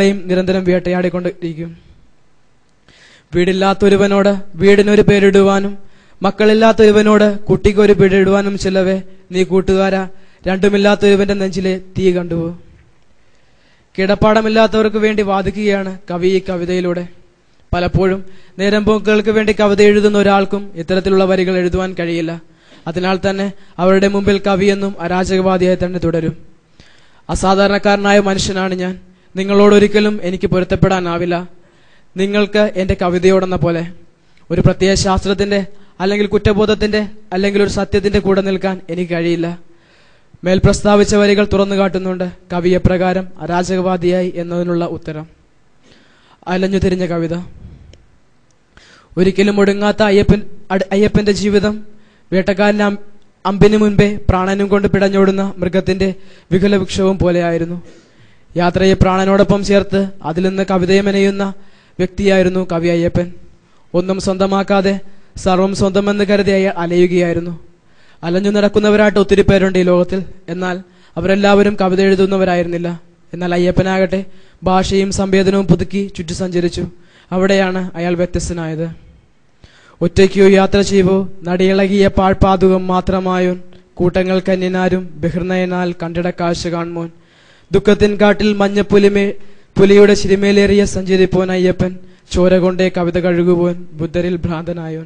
നിരന്തരം വേട്ടയാടിക്കൊണ്ടിരിക്കും. വീടില്ലാത്തൊരുവനോട് വീടിനൊരു പേരിടുവാനും മക്കളില്ലാത്തൊരുവനോട് കുട്ടിക്കൊരു പേരിടുവാനും ചെല്ലവേ നീ കൂട്ടുകാരാ രണ്ടുമില്ലാത്തൊരുവന്റെ നെഞ്ചിലെ തീ കണ്ടുവോ. കിടപ്പാടമില്ലാത്തവർക്ക് വേണ്ടി വാദിക്കുകയാണ് കവി ഈ കവിതയിലൂടെ. പലപ്പോഴും നേരം പോക്കുകൾക്ക് വേണ്ടി കവിത എഴുതുന്ന ഒരാൾക്കും ഇത്തരത്തിലുള്ള വരികൾ എഴുതുവാൻ കഴിയില്ല. അതിനാൽ തന്നെ അവരുടെ മുമ്പിൽ കവിയെന്നും അരാജകവാദിയായി തന്നെ തുടരും. അസാധാരണക്കാരനായ മനുഷ്യനാണ് ഞാൻ, നിങ്ങളോടൊരിക്കലും എനിക്ക് പൊരുത്തപ്പെടാനാവില്ല. നിങ്ങൾക്ക് എന്റെ കവിതയോടെന്ന പോലെ ഒരു പ്രത്യയ ശാസ്ത്രത്തിന്റെ അല്ലെങ്കിൽ കുറ്റബോധത്തിന്റെ അല്ലെങ്കിൽ ഒരു സത്യത്തിന്റെ കൂടെ നിൽക്കാൻ എനിക്ക് കഴിയില്ല. മേൽ പ്രസ്താവിച്ച വരികൾ തുറന്നു കാട്ടുന്നുണ്ട് കവി എപ്രകാരം അരാജകവാദിയായി എന്നതിനുള്ള ഉത്തരം. അലഞ്ഞു തിരിഞ്ഞ കവിത. ഒരിക്കലും ഒടുങ്ങാത്ത അയ്യപ്പന്റെ ജീവിതം വേട്ടക്കാരന് അമ്പിനു മുൻപേ പ്രാണനും കൊണ്ട് പിടഞ്ഞോടുന്ന മൃഗത്തിന്റെ വികലവൃക്ഷവും പോലെയായിരുന്നു. യാത്രയെ പ്രാണനോടൊപ്പം ചേർത്ത് അതിൽ നിന്ന് കവിതയെ മെനയുന്ന വ്യക്തിയായിരുന്നു കവി അയ്യപ്പൻ. ഒന്നും സ്വന്തമാക്കാതെ സർവം സ്വന്തമെന്ന് കരുതി അയാൾ അലയുകയായിരുന്നു. അലഞ്ഞു നടക്കുന്നവരായിട്ട് ഒത്തിരി പേരുണ്ട് ഈ ലോകത്തിൽ. എന്നാൽ അവരെല്ലാവരും കവിത എഴുതുന്നവരായിരുന്നില്ല. എന്നാൽ അയ്യപ്പനാകട്ടെ ഭാഷയും സംവേദനവും പുതുക്കി ചുറ്റി സഞ്ചരിച്ചു. അവിടെയാണ് അയാൾ വ്യത്യസ്തനായത്. ഒറ്റയ്ക്കോ യാത്ര ചെയ്യുവോ നടിയിളകിയ പാഴ്പാതുകം മാത്രമായോൻ കൂട്ടങ്ങൾ കന്യനാരും ബഹിർനയനാൽ കണ്ടിട കാഴ്ച കാണുമോൻ ദുഃഖത്തിൻ കാട്ടിൽ പുലിയുടെ ചിരിമേലേറിയ സഞ്ചരിപ്പോൻ അയ്യപ്പൻ ചോര കൊണ്ടേ കവിത കഴുകുപോൻ ബുദ്ധരിൽ ഭ്രാന്തനായോൻ.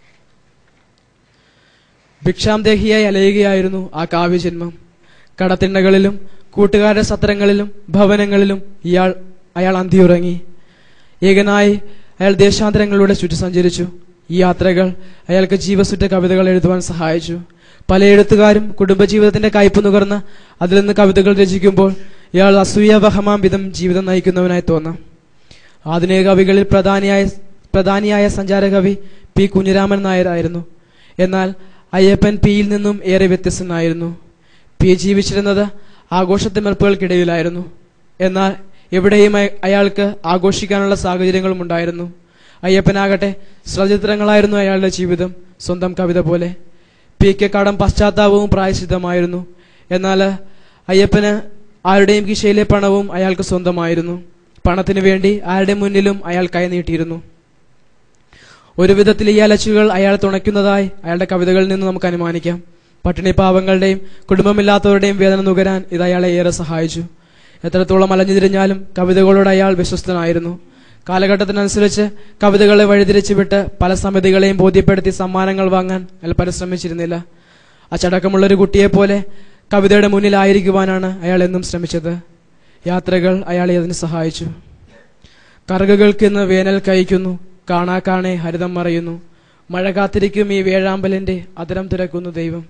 ഭിക്ഷാംദേഹിയായി അലയുകയായിരുന്നു ആ കാവ്യജന്മം. കടത്തിണ്ണകളിലും കൂട്ടുകാരുടെ സത്രങ്ങളിലും ഭവനങ്ങളിലും അയാൾ അന്തിയുറങ്ങി. ഏകനായി അയാൾ ദേശാന്തരങ്ങളിലൂടെ ചുറ്റി സഞ്ചരിച്ചു. ഈ യാത്രകൾ അയാൾക്ക് ജീവസുറ്റ കവിതകൾ എഴുതുവാൻ സഹായിച്ചു. പല എഴുത്തുകാരും കുടുംബജീവിതത്തിന്റെ കയ്പ് നുകർന്ന് അതിൽ നിന്ന് കവിതകൾ രചിക്കുമ്പോൾ ഇയാൾ അസൂയാവഹമാം വിധം ജീവിതം നയിക്കുന്നവനായി തോന്നാം. ആധുനിക കവികളിൽ പ്രധാനിയായ സഞ്ചാരകവി പി കുഞ്ഞിരാമൻ നായരായിരുന്നു. എന്നാൽ അയ്യപ്പൻ പിയിൽ നിന്നും ഏറെ വ്യത്യസ്തനായിരുന്നു. പി ജീവിച്ചിരുന്നത് ആഘോഷത്തിമർപ്പുകൾക്കിടയിലായിരുന്നു. എന്നാൽ എവിടെയും അയാൾക്ക് ആഘോഷിക്കാനുള്ള സാഹചര്യങ്ങളും ഉണ്ടായിരുന്നു. അയ്യപ്പനാകട്ടെ ശ്രചിത്രങ്ങളായിരുന്നു അയാളുടെ ജീവിതം, സ്വന്തം കവിത പോലെ. പിക്ക് കടം പശ്ചാത്താപവും പ്രായശ്ചിത്തമായിരുന്നു. എന്നാൽ അയ്യപ്പന് ആരുടെയും കിശയിലെ പണവും അയാൾക്ക് സ്വന്തമായിരുന്നു. പണത്തിനു വേണ്ടി ആരുടെ മുന്നിലും അയാൾ കൈനീട്ടിയിരുന്നു. ഒരു വിധത്തിൽ ഈ അലച്ചുകൾ അയാൾ തുണയ്ക്കുന്നതായി അയാളുടെ കവിതകളിൽ നിന്ന് നമുക്ക് അനുമാനിക്കാം. പട്ടിണി പാവങ്ങളുടെയും കുടുംബമില്ലാത്തവരുടെയും വേദന നുകരാൻ ഇത് അയാളെ ഏറെ സഹായിച്ചു. എത്രത്തോളം അലഞ്ഞുതിരിഞ്ഞാലും കവിതകളോട് അയാൾ വിശ്വസ്തനായിരുന്നു. കാലഘട്ടത്തിനനുസരിച്ച് കവിതകളെ വഴിതിരിച്ചു വിട്ട് പല സമിതികളെയും ബോധ്യപ്പെടുത്തി സമ്മാനങ്ങൾ വാങ്ങാൻ അയാൾ പരിശ്രമിച്ചിരുന്നില്ല. അച്ചടക്കമുള്ളൊരു കുട്ടിയെപ്പോലെ കവിതയുടെ മുന്നിലായിരിക്കുവാനാണ് അയാൾ എന്നും ശ്രമിച്ചത്. യാത്രകൾ അയാളെ അതിന് സഹായിച്ചു. കറുകകൾക്കിന്ന് വേനൽ കഴിക്കുന്നു, കാണാ ഹരിതം മറയുന്നു, മഴ കാത്തിരിക്കും ഈ വേഴാമ്പലിന്റെ അതിരം തുറക്കുന്നു ദൈവം.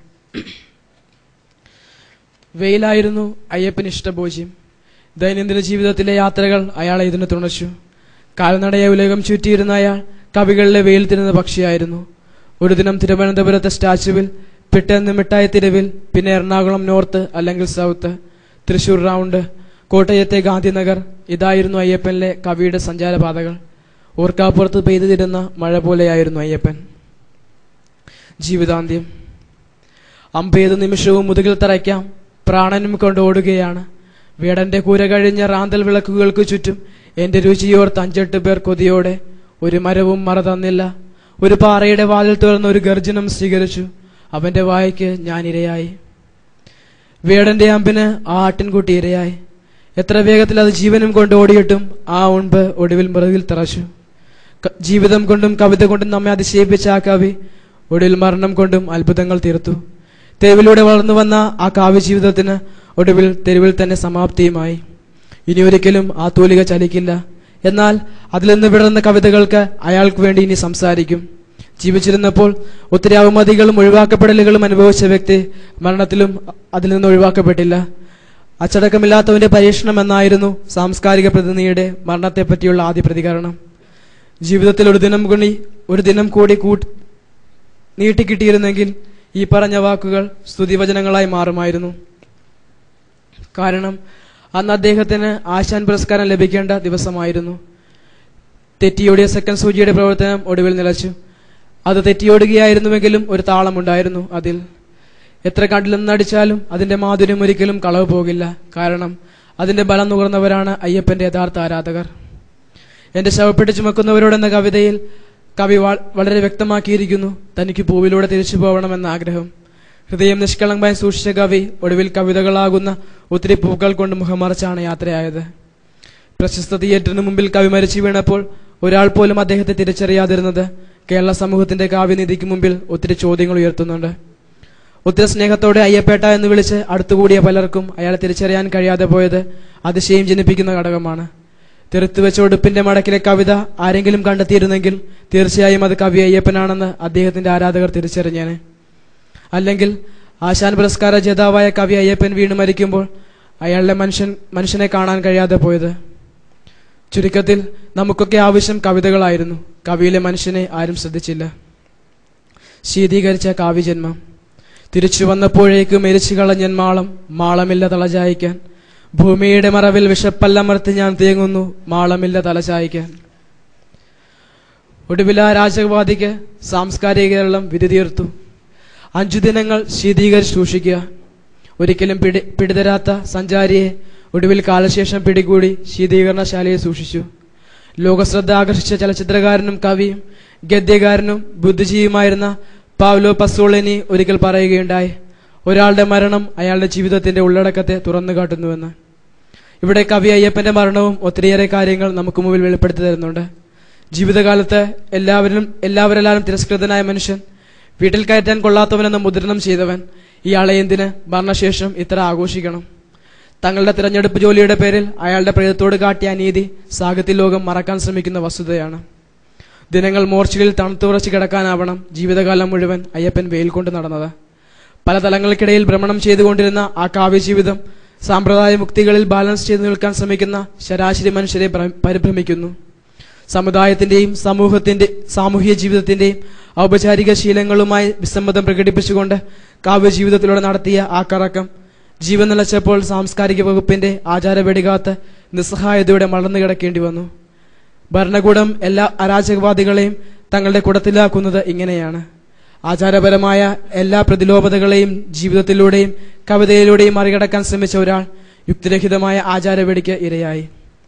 വെയിലായിരുന്നു അയ്യപ്പന് ഇഷ്ടഭോജ്യം. ദൈനംദിന ജീവിതത്തിലെ യാത്രകൾ അയാളെ ഇതിന് തുണച്ചു. കാൽനടയെ ഉലകം ചുറ്റിയിരുന്ന അയാൾ കവികളിലെ വെയിൽ തിരുന്ന പക്ഷിയായിരുന്നു. ഒരു ദിനം തിരുവനന്തപുരത്തെ സ്റ്റാച്യുവിൽ, പിറ്റേന്ന് മിഠായി തെരുവിൽ, പിന്നെ എറണാകുളം നോർത്ത് അല്ലെങ്കിൽ സൗത്ത്, തൃശൂർ റൗണ്ട്, കോട്ടയത്തെ ഗാന്ധിനഗർ. ഇതായിരുന്നു അയ്യപ്പനിലെ കവിയുടെ സഞ്ചാരപാതകൾ. ഓർക്കാപ്പുറത്ത് പെയ്തു തിരുന്ന മഴ പോലെയായിരുന്നു അയ്യപ്പൻ. ജീവിതാന്ത്യം. അമ്പേത് നിമിഷവും മുതുകിൽ തറയ്ക്കാം, പ്രാണനും കൊണ്ട് ഓടുകയാണ്. വേടന്റെ കൂര കഴിഞ്ഞ റാന്തൽ വിളക്കുകൾക്ക് ചുറ്റും എന്റെ രുചിയോർത്ത് 5-8 പേർ കൊതിയോടെ. ഒരു മരവും മറ തന്നില്ല. ഒരു പാറയുടെ വാതിൽ തുറന്ന് ഒരു ഗർജനം സ്വീകരിച്ചു. അവന്റെ വായ്ക്ക് ഞാൻ ഇരയായി. വേടന്റെ അമ്പിന് ആ ആട്ടിൻകുട്ടി ഇരയായി. എത്ര വേഗത്തിൽ അത് ജീവനും കൊണ്ട് ഓടിയിട്ടും ആ ഉൺപ് ഒടുവിൽ മൃതിയിൽ തറച്ചു. ജീവിതം കൊണ്ടും കവിത കൊണ്ടും നമ്മെ അതിശയിപ്പിച്ച ആ കവി ഒടുവിൽ മരണം കൊണ്ടും അത്ഭുതങ്ങൾ തീർത്തു. തെരുവിലൂടെ വളർന്നു വന്ന ആ കാവ്യ ജീവിതത്തിന് ഒടുവിൽ തെരുവിൽ തന്നെ സമാപ്തിയുമായി. ഇനി ഒരിക്കലും ആ തൂലിക ചലിക്കില്ല. എന്നാൽ അതിൽ നിന്ന് വിടർന്ന കവിതകൾക്ക് അയാൾക്ക് വേണ്ടി ഇനി സംസാരിക്കും. ജീവിച്ചിരുന്നപ്പോൾ ഒത്തിരി അവമതികളും ഒഴിവാക്കപ്പെടലുകളും അനുഭവിച്ച വ്യക്തി മരണത്തിലും അതിൽ നിന്ന് ഒഴിവാക്കപ്പെട്ടില്ല. അച്ചടക്കമില്ലാത്തവന്റെ പരീക്ഷണം എന്നായിരുന്നു സാംസ്കാരിക പ്രതിനിധിയുടെ മരണത്തെപ്പറ്റിയുള്ള ആദ്യ പ്രതികരണം. ജീവിതത്തിൽ ഒരു ദിനം കൂടി നീട്ടിക്കിട്ടിയിരുന്നെങ്കിൽ ഈ പറഞ്ഞ വാക്കുകൾ സ്തുതിവചനങ്ങളായി മാറുമായിരുന്നു. കാരണം അന്ന് അദ്ദേഹത്തിന് ആശാൻ പുരസ്കാരം ലഭിക്കേണ്ട ദിവസമായിരുന്നു. തെറ്റിയോടിയ സെക്കൻഡ് സൂചിയുടെ പ്രവർത്തനം ഒടുവിൽ നിലച്ചു. അത് തെറ്റിയോടുകയായിരുന്നുവെങ്കിലും ഒരു താളമുണ്ടായിരുന്നു അതിൽ. എത്ര കണ്ടിലെന്നടിച്ചാലും അതിന്റെ മാധുര്യം ഒരിക്കലും കളവ് പോകില്ല. കാരണം അതിന്റെ ബലം നുകർന്നവരാണ് അയ്യപ്പന്റെ യഥാർത്ഥ ആരാധകർ. എന്റെ ശവപ്പെട്ട് ചുമക്കുന്നവരോടെന്ന കവിതയിൽ കവി വളരെ വ്യക്തമാക്കിയിരിക്കുന്നു തനിക്ക് പൂവിലൂടെ തിരിച്ചു പോകണമെന്ന ആഗ്രഹം. ഹൃദയം നിഷ്കളങ്കമായി സൂക്ഷിച്ച കവി ഒടുവിൽ കവിതകളാകുന്ന ഒത്തിരി പൂക്കൾ കൊണ്ട് മുഖമറച്ചാണ് യാത്രയായത്. പ്രശസ്ത തിയേറ്ററിന് മുമ്പിൽ കവി മരിച്ചു വീണപ്പോൾ ഒരാൾ പോലും അദ്ദേഹത്തെ തിരിച്ചറിയാതിരുന്നത് കേരള സമൂഹത്തിന്റെ കാവ്യനീതിക്ക് മുമ്പിൽ ഒത്തിരി ചോദ്യങ്ങൾ ഉയർത്തുന്നുണ്ട്. ഒത്തിരി സ്നേഹത്തോടെ അയ്യപ്പേട്ട എന്ന് വിളിച്ച് അടുത്തുകൂടിയ പലർക്കും അയാളെ തിരിച്ചറിയാൻ കഴിയാതെ പോയത് അതിശയം ജനിപ്പിക്കുന്ന ഘടകമാണ്. തെറുത്തുവെച്ച ഉടുപ്പിന്റെ മടക്കിലെ കവിത ആരെങ്കിലും കണ്ടെത്തിയിരുന്നെങ്കിൽ തീർച്ചയായും അത് കവി അയ്യപ്പനാണെന്ന് അദ്ദേഹത്തിന്റെ ആരാധകർ തിരിച്ചറിഞ്ഞേനെ. അല്ലെങ്കിൽ ആശാൻ പുരസ്കാര ജേതാവായ കവി അയ്യപ്പൻ വീണ് മരിക്കുമ്പോൾ അയാളുടെ മനുഷ്യനെ കാണാൻ കഴിയാതെ പോയത്. ചുരുക്കത്തിൽ നമുക്കൊക്കെ ആവശ്യം കവിതകളായിരുന്നു. കവിയിലെ മനുഷ്യനെ ആരും ശ്രദ്ധിച്ചില്ല. ശീതീകരിച്ച കാവ്യജന്മം. തിരിച്ചു വന്നപ്പോഴേക്ക് മരിച്ചു കളഞ്ഞൻ മാളമില്ല തലചായ്ക്കാൻ. ഭൂമിയുടെ മറവിൽ വിഷപ്പല്ലമർത്തി ഞാൻ തേങ്ങുന്നു, മാളമില്ല തലചായ്ക്കാൻ. ഒടുവിൽ ആ രാജവാദിക്ക് സാംസ്കാരിക കേരളം വിധി തീർത്തു. 5 ദിനങ്ങൾ ശീതീകരിച്ച് സൂക്ഷിക്കുക. ഒരിക്കലും പിടിതരാത്ത സഞ്ചാരിയെ ഒടുവിൽ കാലശേഷം പിടികൂടി ശീതീകരണശാലയെ സൂക്ഷിച്ചു. ലോകശ്രദ്ധ ആകർഷിച്ച ചലച്ചിത്രകാരനും കവിയും ഗദ്യകാരനും ബുദ്ധിജീവിയുമായിരുന്ന പാവ്ലോ പസോളിനി ഒരിക്കൽ പറയുകയുണ്ടായി, ഒരാളുടെ മരണം അയാളുടെ ജീവിതത്തിന്റെ ഉള്ളടക്കത്തെ തുറന്നു കാട്ടുന്നുവെന്ന്. ഇവിടെ കവി അയ്യപ്പന്റെ മരണവും ഒത്തിരിയേറെ കാര്യങ്ങൾ നമുക്ക് മുമ്പിൽ വെളിപ്പെടുത്തി തരുന്നുണ്ട്. ജീവിതകാലത്ത് എല്ലാവരെല്ലാവരും തിരസ്കൃതനായ മനുഷ്യൻ, വീട്ടിൽ കയറ്റാൻ കൊള്ളാത്തവനെന്ന് മുദ്രണം ചെയ്തവൻ, ഇയാളെ എന്തിന് മരണശേഷം ഇത്ര ആഘോഷിക്കണം? തങ്ങളുടെ തിരഞ്ഞെടുപ്പ് ജോലിയുടെ പേരിൽ അയാളുടെ പ്രേതത്തോട് കാട്ടിയ അനീതി സാഹിത്യ ലോകം മറക്കാൻ ശ്രമിക്കുന്ന വസ്തുതയാണ്. ദിനങ്ങൾ മോർച്ചയിൽ തണുത്തുറച്ച് കിടക്കാനാവണം ജീവിതകാലം മുഴുവൻ അയ്യപ്പൻ വെയിൽ കൊണ്ട് നടന്നത്. പല തലങ്ങൾക്കിടയിൽ ഭ്രമണം ചെയ്തുകൊണ്ടിരുന്ന ആ കാവ്യജീവിതം സാമ്പ്രദായ മുക്തികളിൽ ബാലൻസ് ചെയ്തു നിൽക്കാൻ ശ്രമിക്കുന്ന ശരാശരി മനുഷ്യരെ പരിഭ്രമിക്കുന്നു. സമുദായത്തിന്റെയും സാമൂഹിക ജീവിതത്തിന്റെയും ഔപചാരിക ശീലങ്ങളുമായി വിസമ്മതം പ്രകടിപ്പിച്ചുകൊണ്ട് കാവ്യജീവിതത്തിലൂടെ നടത്തിയ ആ കറക്കം ജീവൻ നിലച്ചപ്പോൾ സാംസ്കാരിക വകുപ്പിന്റെ ആചാരവെടികാത്ത് നിസ്സഹായതയോടെ മലർന്നു കിടക്കേണ്ടി വന്നു. ഭരണകൂടം എല്ലാ അരാജകവാദികളെയും തങ്ങളുടെ കുടത്തിലാക്കുന്നത് ഇങ്ങനെയാണ്. ആചാരപരമായ എല്ലാ പ്രതിലോപതകളെയും ജീവിതത്തിലൂടെയും കവിതയിലൂടെയും മറികടക്കാൻ ശ്രമിച്ച ഒരാൾ യുക്തിരഹിതമായ ആചാരവെടിക്ക് ഇരയായി.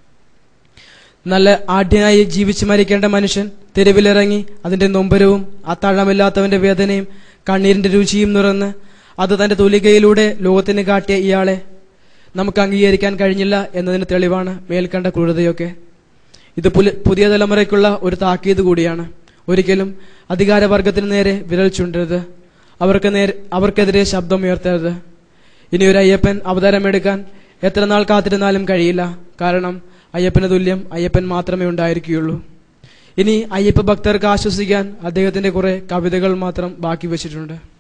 നല്ല ആഢ്യനായി ജീവിച്ചു മരിക്കേണ്ട മനുഷ്യൻ തെരുവിലിറങ്ങി അതിന്റെ നൊമ്പരവും അത്താഴമില്ലാത്തവന്റെ വേദനയും കണ്ണീരിന്റെ രുചിയും നിറന്ന് അത് തന്റെ തൂലികയിലൂടെ ലോകത്തിന് കാട്ടിയ ഇയാളെ നമുക്ക് അംഗീകരിക്കാൻ കഴിഞ്ഞില്ല എന്നതിന് തെളിവാണ് മേൽക്കണ്ട ക്രൂരതയൊക്കെ. ഇത് പുതിയ തലമുറയ്ക്കുള്ള ഒരു താക്കീത് കൂടിയാണ്. ഒരിക്കലും അധികാരവർഗത്തിന് നേരെ വിരൽ ചൂണ്ടരുത്, അവർക്കെതിരെ ശബ്ദമുയർത്തരുത്. ഇനിയൊരു അയ്യപ്പൻ അവതാരമെടുക്കാൻ എത്ര നാൾ കാത്തിരുന്നാലും കഴിയില്ല. കാരണം അയ്യപ്പന് തുല്യം അയ്യപ്പൻ മാത്രമേ ഉണ്ടായിരിക്കുകയുള്ളൂ. ഇനി അയ്യപ്പ ഭക്തർക്ക് ആശ്വസിക്കാൻ അദ്ദേഹത്തിന്റെ കുറെ കവിതകൾ മാത്രം ബാക്കി വെച്ചിട്ടുണ്ട്.